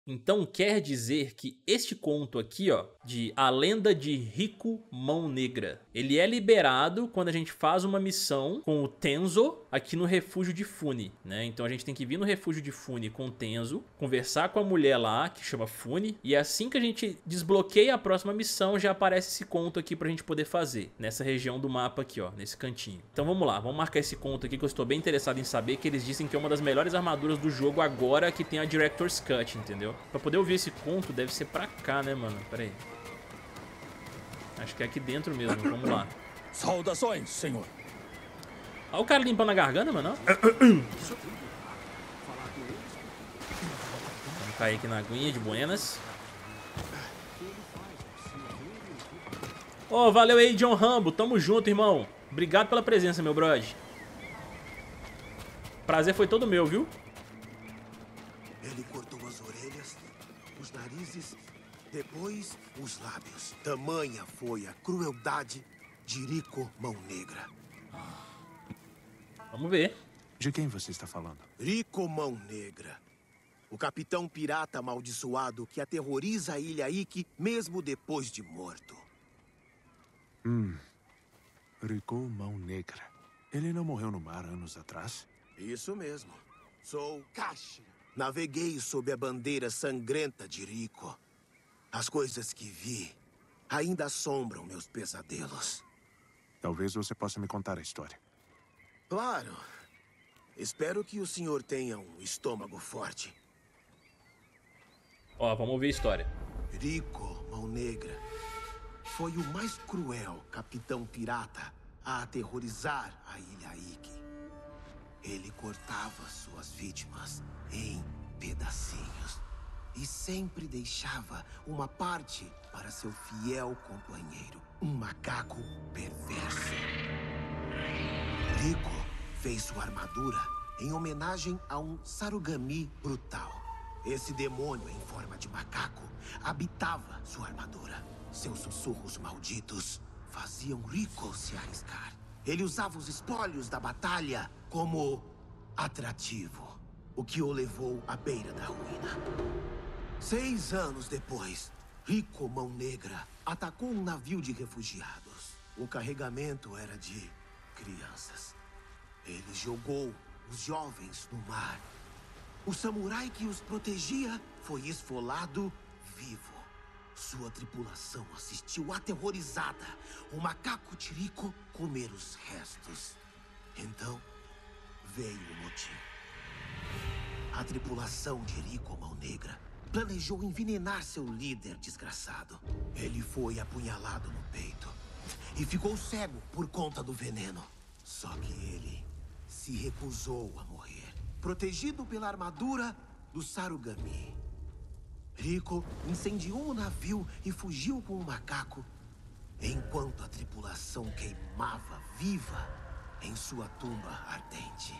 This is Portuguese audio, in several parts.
Então quer dizer que este conto aqui, ó, de A Lenda de Rico Mão Negra, ele é liberado quando a gente faz uma missão com o Tenzo aqui no refúgio de Fune, né? Então a gente tem que vir no refúgio de Fune com o Tenzo, conversar com a mulher lá, que chama Fune, e assim que a gente desbloqueia a próxima missão, já aparece esse conto aqui pra gente poder fazer, nessa região do mapa aqui, ó, nesse cantinho. Então vamos lá, vamos marcar esse conto aqui que eu estou bem interessado em saber, que eles dizem que é uma das melhores armaduras do jogo agora que tem a Director's Cut, entendeu? Pra poder ouvir esse conto deve ser pra cá, né, mano? Pera aí. Acho que é aqui dentro mesmo, vamos lá. Saudações, senhor. Olha o cara limpando a garganta, mano. Vamos cair aqui na aguinha de buenas. Ô, valeu aí, John Rambo. Tamo junto, irmão. Obrigado pela presença, meu brother. Prazer foi todo meu, viu? Ele cortou as orelhas, os narizes, depois os lábios. Tamanha foi a crueldade de Rico Mão Negra. Vamos ver. De quem você está falando? Rico Mão Negra. O capitão pirata amaldiçoado que aterroriza a Ilha Ikki mesmo depois de morto. Rico Mão Negra. Ele não morreu no mar anos atrás? Isso mesmo. Sou Kashi. Naveguei sob a bandeira sangrenta de Rico. As coisas que vi ainda assombram meus pesadelos. Talvez você possa me contar a história. Claro. Espero que o senhor tenha um estômago forte. Ó, vamos ouvir a história. Rico Mão Negra foi o mais cruel capitão pirata a aterrorizar a Ilha Ikki. Ele cortava suas vítimas em pedacinhos e sempre deixava uma parte para seu fiel companheiro, um macaco perverso. Rico fez sua armadura em homenagem a um Sarugami brutal. Esse demônio em forma de macaco habitava sua armadura. Seus sussurros malditos faziam Rico se arriscar. Ele usava os espólios da batalha como atrativo, o que o levou à beira da ruína. 6 anos depois, Rico Mão Negra atacou um navio de refugiados. O carregamento era de crianças. Ele jogou os jovens no mar. O samurai que os protegia foi esfolado vivo. Sua tripulação assistiu aterrorizada o macaco Tirico comer os restos. Então, veio o motim. A tripulação de Rico Mão Negra planejou envenenar seu líder desgraçado. Ele foi apunhalado no peito e ficou cego por conta do veneno. Só que ele se recusou a morrer, protegido pela armadura do Sarugami. Rico incendiou o navio e fugiu com o macaco, enquanto a tripulação queimava viva em sua tumba ardente.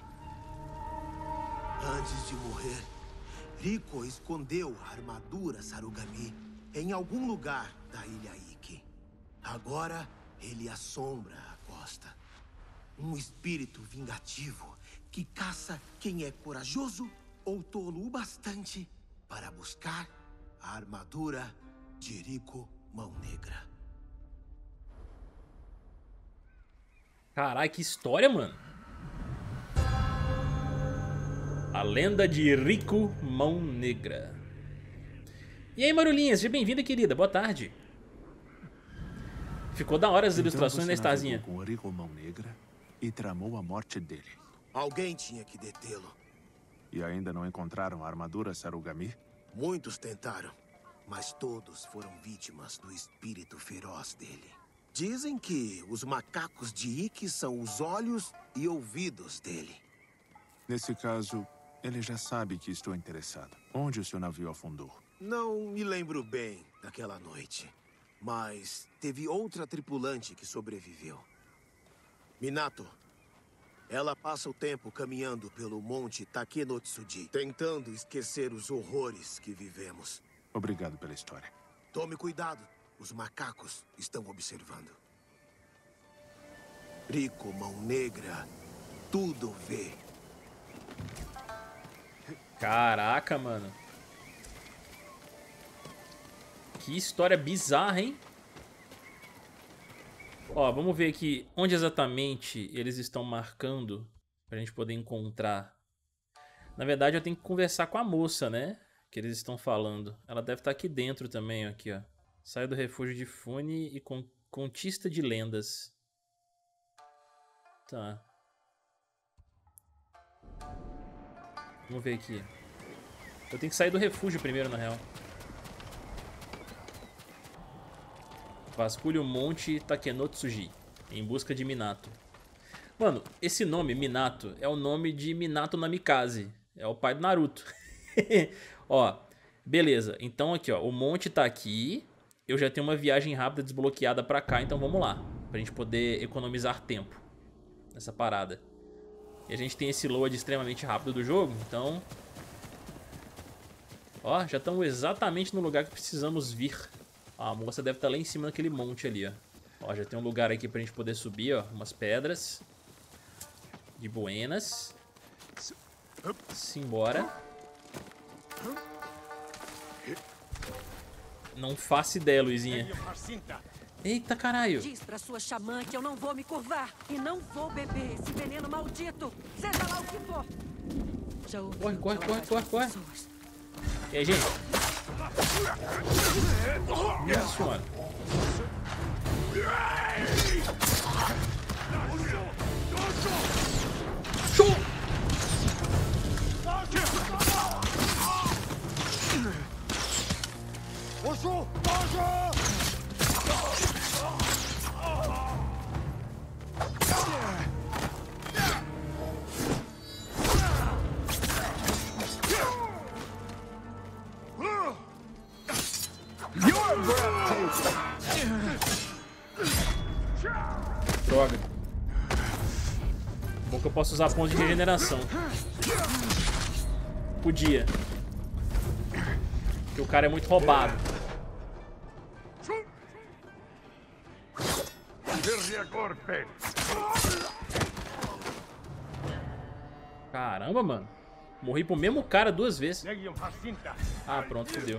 Antes de morrer, Rico escondeu a armadura Sarugami em algum lugar da Ilha Ikki. Agora, ele assombra a costa. Um espírito vingativo que caça quem é corajoso ou tolo o bastante para buscar a armadura de Rico Mão Negra. Caralho, que história, mano. A Lenda de Rico Mão Negra. E aí, Marulinha, seja bem-vinda, querida. Boa tarde. Ficou da hora as ilustrações, né, Então você Starzinha? navegou com Rico Mão Negra e tramou a morte dele. Alguém tinha que detê-lo. E ainda não encontraram a armadura Sarugami? Muitos tentaram, mas todos foram vítimas do espírito feroz dele. Dizem que os macacos de Ikki são os olhos e ouvidos dele. Nesse caso, ele já sabe que estou interessado. Onde o seu navio afundou? Não me lembro bem daquela noite, mas teve outra tripulante que sobreviveu. Minato. Ela passa o tempo caminhando pelo monte Takenotsuji, tentando esquecer os horrores que vivemos. Obrigado pela história. Tome cuidado, os macacos estão observando. Rico Mão Negra, tudo vê. Caraca, mano. Que história bizarra, hein? Ó, vamos ver aqui onde exatamente eles estão marcando pra gente poder encontrar. Na verdade, eu tenho que conversar com a moça, né? Que eles estão falando. Ela deve estar aqui dentro também, aqui, ó. Sai do refúgio de Fune e contista de lendas. Tá. Vamos ver aqui. Eu tenho que sair do refúgio primeiro, na real. Vasculhe o Monte Takenotsuji, em busca de Minato. Mano, esse nome, Minato, é o nome de Minato Namikaze. É o pai do Naruto. Ó, beleza. Então aqui, ó, o monte tá aqui. Eu já tenho uma viagem rápida desbloqueada pra cá, então vamos lá. Pra gente poder economizar tempo nessa parada. E a gente tem esse load extremamente rápido do jogo, então... Ó, já estamos exatamente no lugar que precisamos vir. Ó, a moça deve estar lá em cima daquele monte ali, ó. Ó, já tem um lugar aqui pra gente poder subir, ó. Umas pedras. De buenas. Simbora. Não faço ideia, Luizinha. Eita, caralho. Diz pra sua xamã que eu não vou me curvar e não vou beber esse veneno maldito, seja lá o que for. Já ouvi Corre. pessoas. E aí, gente? Nossa senhora. Show! Droga. Bom que eu posso usar pontos de regeneração. Podia. Porque o cara é muito roubado. Caramba, mano. Morri pro mesmo cara 2 vezes. Ah, pronto, fodeu.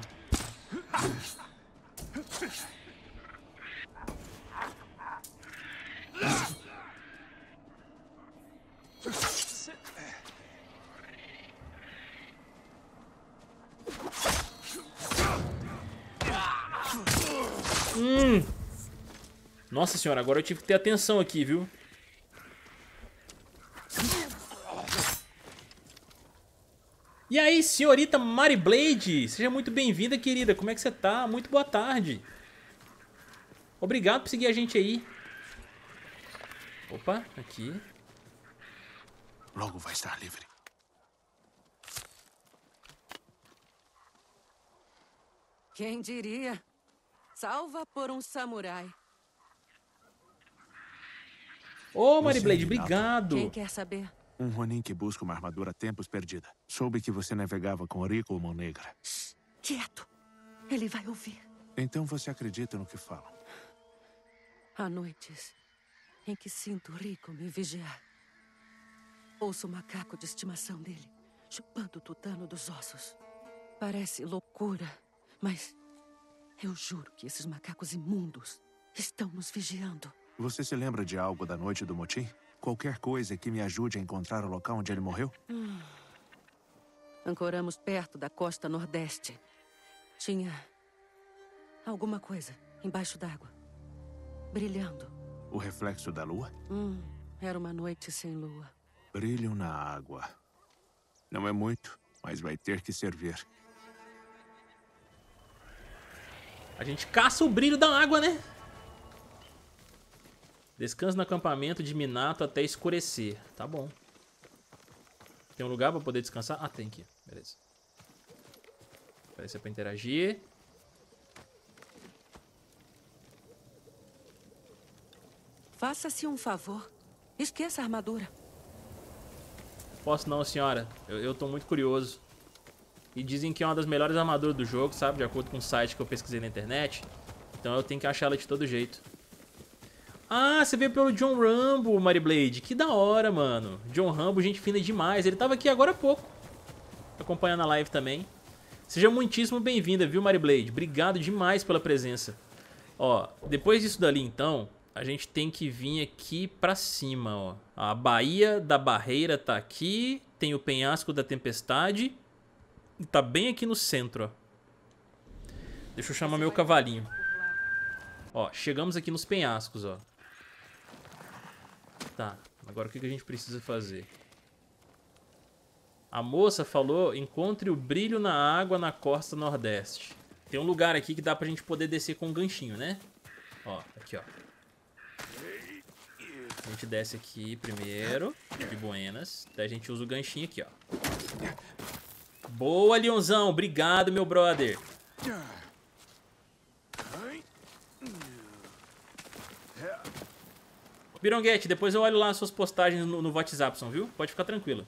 Nossa senhora, agora eu tive que ter atenção aqui, viu? E aí, senhorita Mari Blade? Seja muito bem-vinda, querida. Como é que você tá? Muito boa tarde. Obrigado por seguir a gente aí. Opa, aqui. Logo vai estar livre. Quem diria? Salva por um samurai. Ô, Mari Você Blade, é Minato? obrigado. Quem quer saber? Um Ronin que busca uma armadura há tempos perdida. Soube que você navegava com Rico Mão Negra. Quieto. Ele vai ouvir. Então você acredita no que falam? Há noites em que sinto Rico me vigiar. Ouço o macaco de estimação dele, chupando o tutano dos ossos. Parece loucura, mas eu juro que esses macacos imundos estão nos vigiando. Você se lembra de algo da noite do motim? Qualquer coisa que me ajude a encontrar o local onde ele morreu? Ancoramos perto da costa nordeste. Tinha alguma coisa embaixo d'água, brilhando. O reflexo da lua? Era uma noite sem lua. Brilho na água. Não é muito, mas vai ter que servir. A gente caça o brilho da água, né? Descanse no acampamento de Minato até escurecer. Tá bom. Tem um lugar pra poder descansar? Ah, tem aqui. Beleza. Aparecer pra interagir. Faça-se um favor. Esqueça a armadura. Posso não, senhora. Eu tô muito curioso. E dizem que é uma das melhores armaduras do jogo, sabe? De acordo com o site que eu pesquisei na internet. Então eu tenho que achar ela de todo jeito. Ah, você veio pelo John Rambo, Mari Blade. Que da hora, mano. John Rambo, gente fina demais. Ele tava aqui agora há pouco, acompanhando a live também. Seja muitíssimo bem-vinda, viu, Mariblade? Obrigado demais pela presença. Ó, depois disso dali, então, a gente tem que vir aqui pra cima, ó. A Baía da Barreira tá aqui, tem o Penhasco da Tempestade e tá bem aqui no centro, ó. Deixa eu chamar meu cavalinho. Ó, chegamos aqui nos penhascos, ó. Tá, agora o que a gente precisa fazer? A moça falou, encontre o brilho na água na costa nordeste. Tem um lugar aqui que dá pra gente poder descer com um ganchinho, né? Ó, aqui, ó. A gente desce aqui primeiro, de buenas. Daí a gente usa o ganchinho aqui, ó. Boa, Leonzão. Obrigado, meu brother. Bironguete, depois eu olho lá as suas postagens no WhatsApp, viu? Pode ficar tranquilo.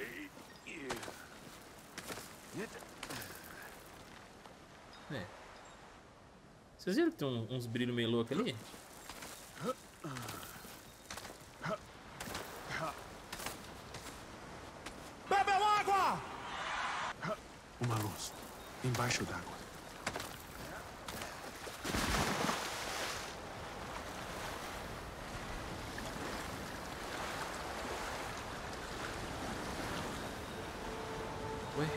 É. Vocês viram que tem uns brilhos meio loucos ali? Bebam água! Uma luz. Embaixo d'água. Ué?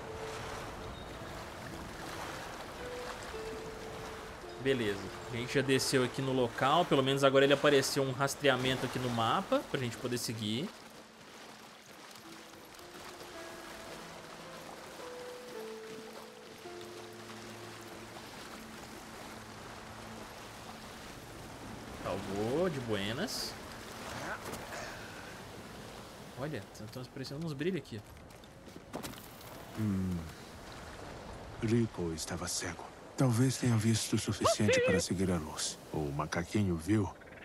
Beleza, a gente já desceu aqui no local. Pelo menos agora ele apareceu um rastreamento aqui no mapa pra gente poder seguir. Salvou, de buenas. Olha, estão aparecendo uns brilhos aqui. Rico estava cego. Talvez tenha visto o suficiente para seguir a luz. O macaquinho viu?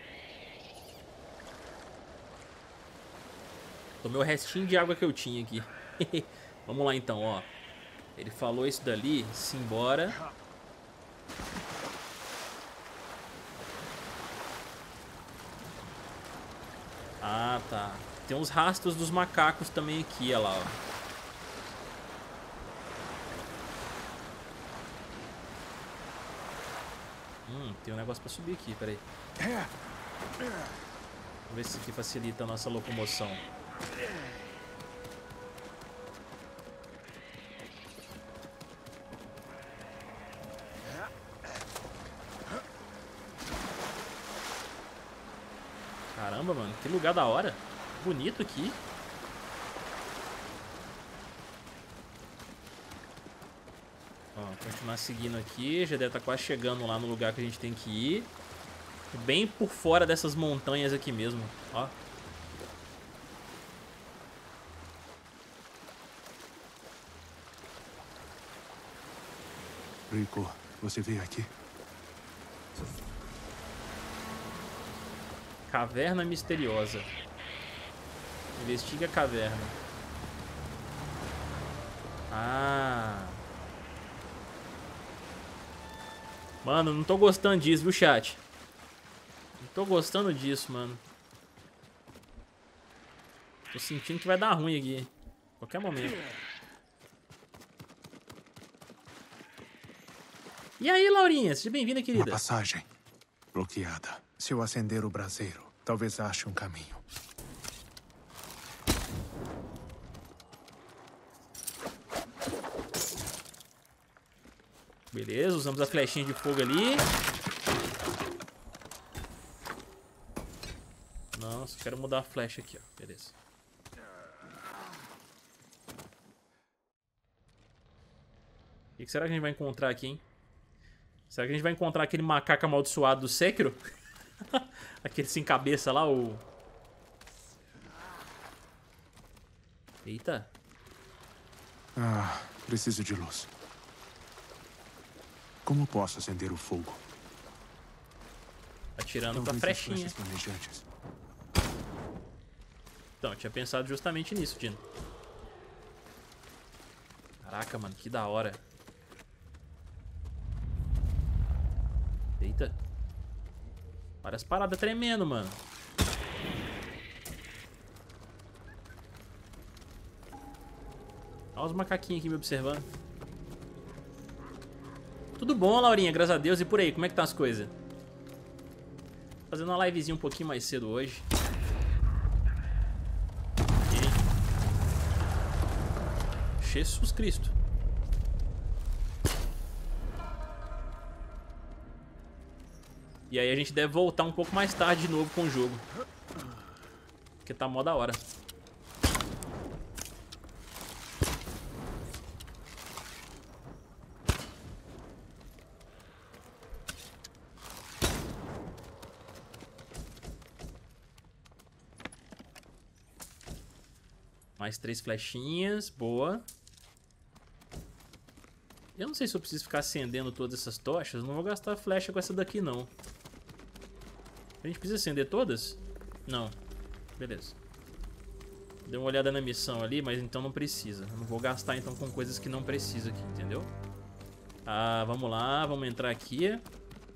Tomei o restinho de água que eu tinha aqui. Vamos lá então, ó. Ele falou isso dali, simbora. Ah, tá. Tem uns rastros dos macacos também aqui, olha lá, ó. Tem um negócio pra subir aqui, peraí. Vamos ver se isso aqui facilita a nossa locomoção. Caramba, mano, que lugar da hora. Bonito aqui. Ó, continuar seguindo aqui. Já deve estar quase chegando lá no lugar que a gente tem que ir. Bem por fora dessas montanhas aqui mesmo, ó. Rico, você veio aqui? Caverna misteriosa. Investiga a caverna. Ah. Mano, não tô gostando disso, viu, chat? Não tô gostando disso, mano. Tô sentindo que vai dar ruim aqui. Qualquer momento. E aí, Laurinha? Seja bem-vinda, querida. Uma passagem bloqueada. Se eu acender o braseiro, talvez ache um caminho. Beleza, usamos a flechinha de fogo ali. Nossa, quero mudar a flecha aqui, ó. Beleza. O que será que a gente vai encontrar aqui, hein? Será que a gente vai encontrar aquele macaco amaldiçoado do Sekiro? Aquele sem cabeça lá, o... Eita. Ah, preciso de luz. Como posso acender o fogo? Atirando com a Talvez as flechinha. flechas flamejantes. Então, eu tinha pensado justamente nisso, Dino. Caraca, mano, que da hora. Eita. Várias paradas tremendo, mano. Olha os macaquinhos aqui me observando. Tudo bom, Laurinha, graças a Deus. E por aí, como é que tá as coisas? Fazendo uma livezinha um pouquinho mais cedo hoje. E... Jesus Cristo. E aí a gente deve voltar um pouco mais tarde de novo com o jogo. Porque tá mó da hora. Mais 3 flechinhas, boa. Eu não sei se eu preciso ficar acendendo todas essas tochas. Não vou gastar flecha com essa daqui, não. A gente precisa acender todas? Não. Beleza. Dei uma olhada na missão ali, mas então não precisa. Eu não vou gastar então com coisas que não precisa aqui, entendeu? Ah, vamos lá, vamos entrar aqui. Eita.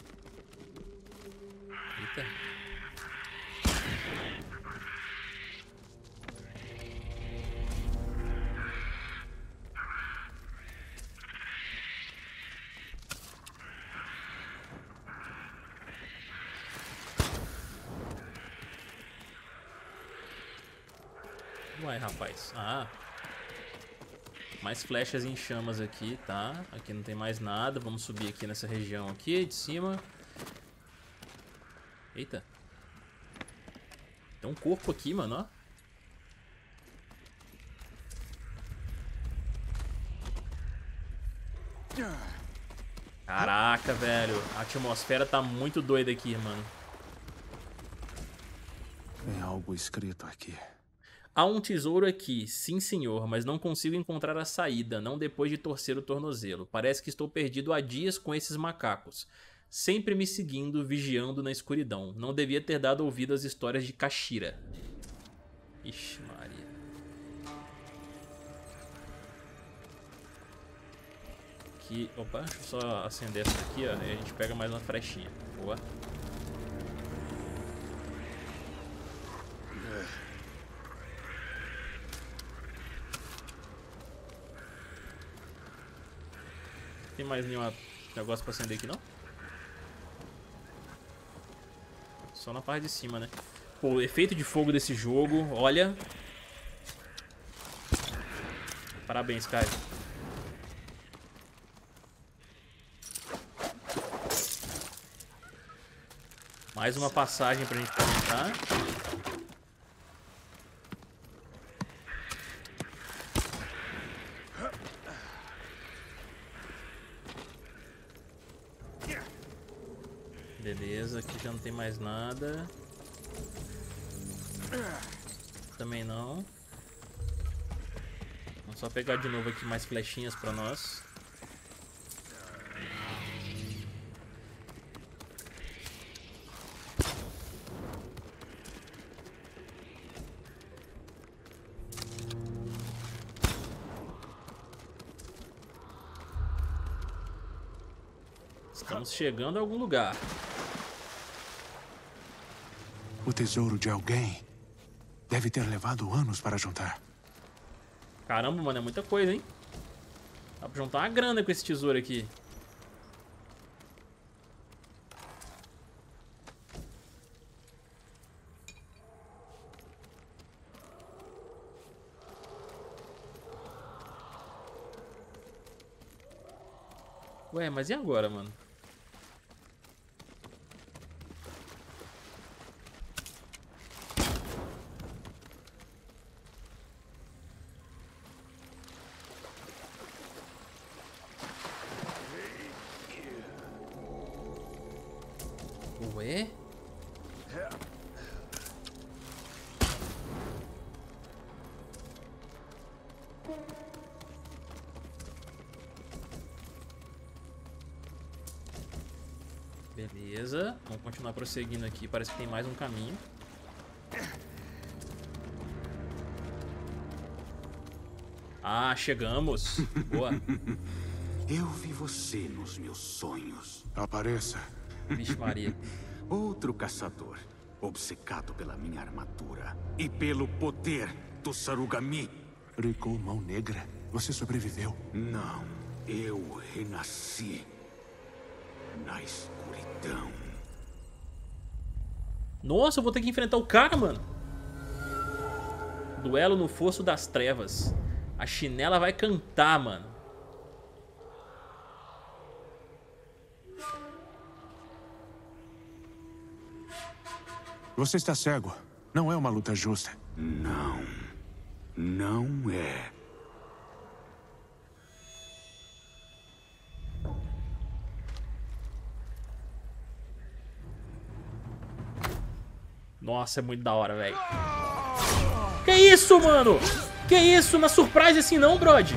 Uai, rapaz. Ah. Mais flechas em chamas aqui, tá? Aqui não tem mais nada. Vamos subir aqui nessa região aqui de cima. Eita. Tem um corpo aqui, mano, ó. Caraca, velho. A atmosfera tá muito doida aqui, mano. Tem algo escrito aqui. Há um tesouro aqui, sim senhor, mas não consigo encontrar a saída, não depois de torcer o tornozelo. Parece que estou perdido há dias com esses macacos. Sempre me seguindo, vigiando na escuridão. Não devia ter dado ouvido às histórias de Kashira. Ixi, Maria. Aqui, opa, deixa eu só acender essa aqui, ó, e a gente pega mais uma flechinha. Boa. Tem mais nenhum negócio pra acender aqui, não? Só na parte de cima, né? Pô, o efeito de fogo desse jogo, olha. Parabéns, Kai. Mais uma passagem pra gente comentar. Beleza, aqui já não tem mais nada. Também não. Vamos só pegar de novo aqui mais flechinhas pra nós. Estamos chegando a algum lugar. O tesouro de alguém deve ter levado anos para juntar. Caramba, mano, é muita coisa, hein? Dá pra juntar uma grana com esse tesouro aqui. Ué, mas e agora, mano? Ué? Beleza, vamos continuar prosseguindo aqui. Parece que tem mais um caminho. Ah, chegamos. Boa. Eu vi você nos meus sonhos. Apareça. Vixe Maria. Outro caçador, obcecado pela minha armadura e pelo poder do Sarugami. Riku Mão Negra, você sobreviveu. Não, eu renasci. na escuridão. Nossa, eu vou ter que enfrentar o cara, mano. Duelo no Fosso das Trevas. A chinela vai cantar, mano. Você está cego. Não é uma luta justa. Não. Não é. Nossa, é muito da hora, velho. Que isso, mano? Que isso? Na surprise assim não, brode?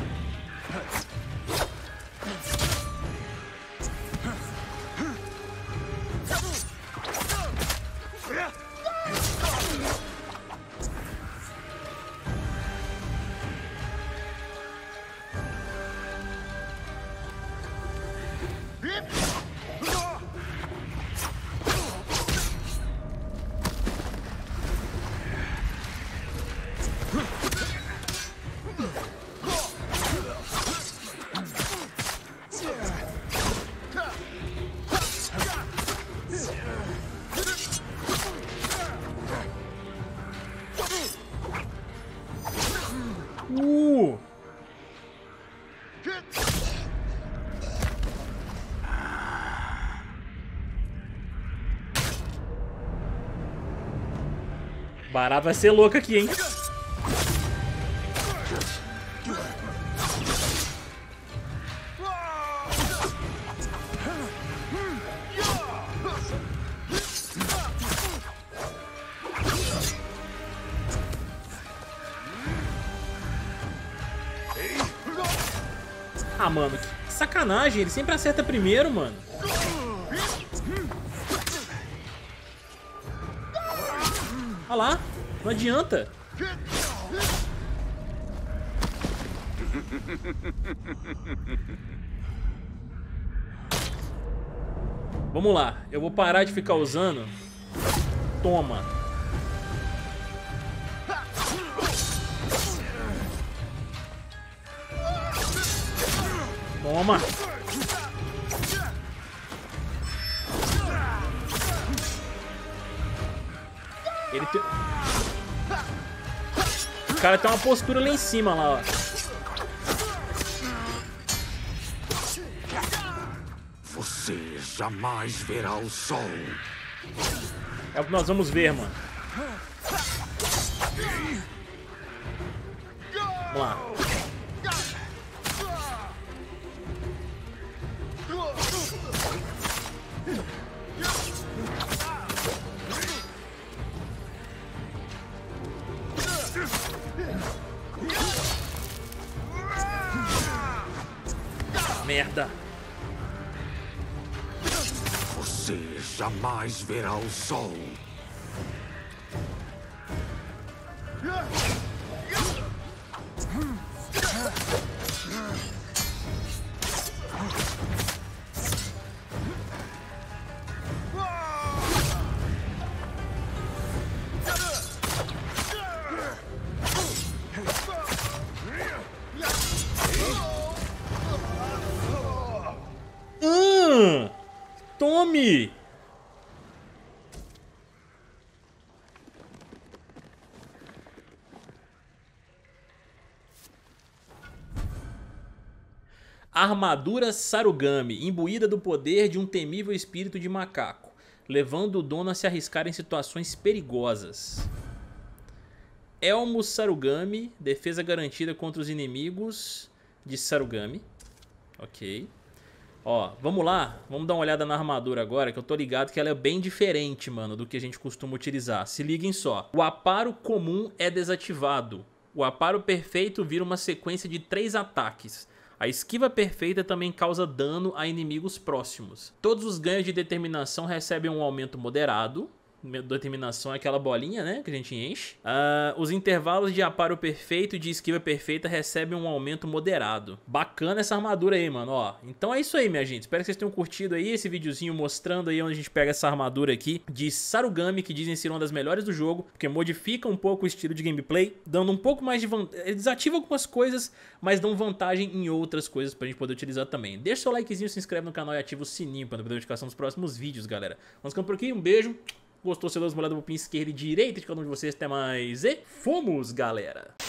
Barato vai ser louco aqui, hein? Ah, mano, que sacanagem. Ele sempre acerta primeiro, mano. Olha lá, não adianta. Vamos lá, eu vou parar de ficar usando. Toma. Toma. Ele tem... O cara tem uma postura lá em cima, lá, ó. Você jamais verá o sol. É o que nós vamos ver, mano. Vamos lá. Merda. Você jamais verá o sol. Tome! Armadura Sarugami, imbuída do poder de um temível espírito de macaco, levando o dono a se arriscar em situações perigosas. Elmo Sarugami, defesa garantida contra os inimigos de Sarugami. Ok. Ó, vamos lá, vamos dar uma olhada na armadura agora, que eu tô ligado que ela é bem diferente, mano, do que a gente costuma utilizar. Se liguem só. O aparo comum é desativado. O aparo perfeito vira uma sequência de 3 ataques. A esquiva perfeita também causa dano a inimigos próximos. Todos os ganhos de determinação recebem um aumento moderado. determinação é aquela bolinha, né, que a gente enche. Os intervalos de aparo perfeito e de esquiva perfeita recebem um aumento moderado. Bacana essa armadura aí, mano, ó. Então é isso aí, minha gente. Espero que vocês tenham curtido aí esse videozinho mostrando aí onde a gente pega essa armadura aqui de Sarugami, que dizem ser uma das melhores do jogo, porque modifica um pouco o estilo de gameplay, dando um pouco mais de vantagem. Desativa algumas coisas, mas dão vantagem em outras coisas pra gente poder utilizar também. Deixa seu likezinho, se inscreve no canal e ativa o sininho para não perder a notificação dos próximos vídeos, galera. Vamos ficando por aqui, um beijo. Gostou, você dá uma olhada no botão esquerda e direita de cada um de vocês. Até mais e fomos, galera!